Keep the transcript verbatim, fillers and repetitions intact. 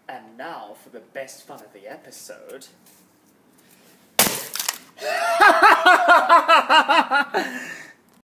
And now for the best fun of the episode.